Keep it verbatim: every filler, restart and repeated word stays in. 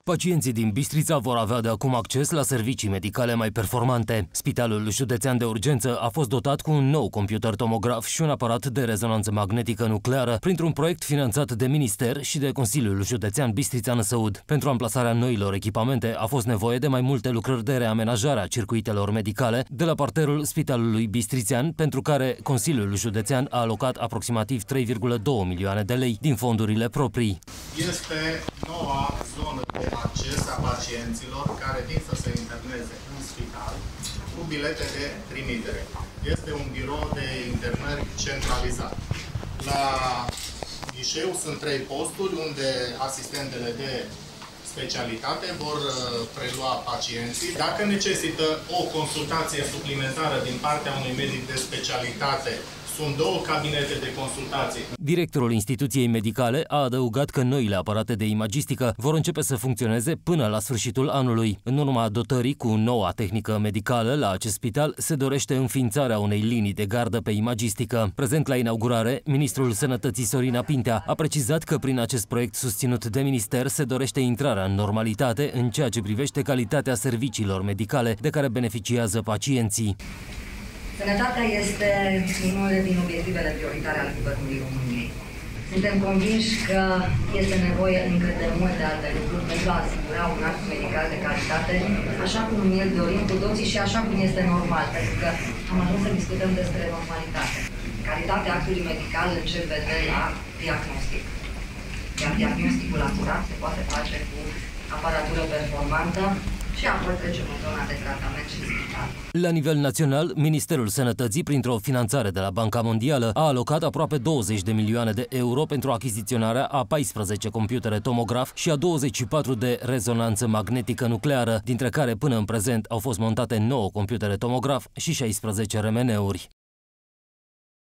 Pacienții din Bistrița vor avea de acum acces la servicii medicale mai performante. Spitalul Județean de Urgență a fost dotat cu un nou computer tomograf și un aparat de rezonanță magnetică nucleară printr-un proiect finanțat de Minister și de Consiliul Județean Bistrița-Năsăud. Pentru amplasarea noilor echipamente a fost nevoie de mai multe lucrări de reamenajare a circuitelor medicale de la parterul Spitalului Bistrițean, pentru care Consiliul Județean a alocat aproximativ trei virgulă doi milioane de lei din fondurile proprii. Este noua zonă de acces a pacienților care vin să se interneze în spital cu bilete de trimitere. Este un birou de internări centralizat. La ghișeu sunt trei posturi unde asistentele de specialitate vor prelua pacienții. Dacă necesită o consultație suplimentară din partea unui medic de specialitate, sunt două cabinete de consultații. Directorul instituției medicale a adăugat că noile aparate de imagistică vor începe să funcționeze până la sfârșitul anului. În urma dotării cu noua tehnică medicală la acest spital se dorește înființarea unei linii de gardă pe imagistică. Prezent la inaugurare, ministrul Sănătății Sorina Pintea a precizat că prin acest proiect susținut de minister se dorește intrarea în normalitate în ceea ce privește calitatea serviciilor medicale de care beneficiază pacienții. Sănătatea este unul din obiectivele prioritare ale Guvernului României. Suntem convinși că este nevoie încă de multe alte lucruri pentru a asigura un act medical de calitate, așa cum îl dorim cu toții și așa cum este normal, pentru că am ajuns să discutăm despre normalitate. Calitatea actului medical începe de la diagnostic. Iar diagnosticul acurat se poate face cu aparatură performantă și apoi trecem în zona de tratament și spital. La nivel național, Ministerul Sănătății, printr-o finanțare de la Banca Mondială, a alocat aproape douăzeci de milioane de euro pentru achiziționarea a paisprezece computere tomograf și a douăzeci și patru de rezonanță magnetică nucleară, dintre care până în prezent au fost montate nouă computere tomograf și șaisprezece R M N-uri.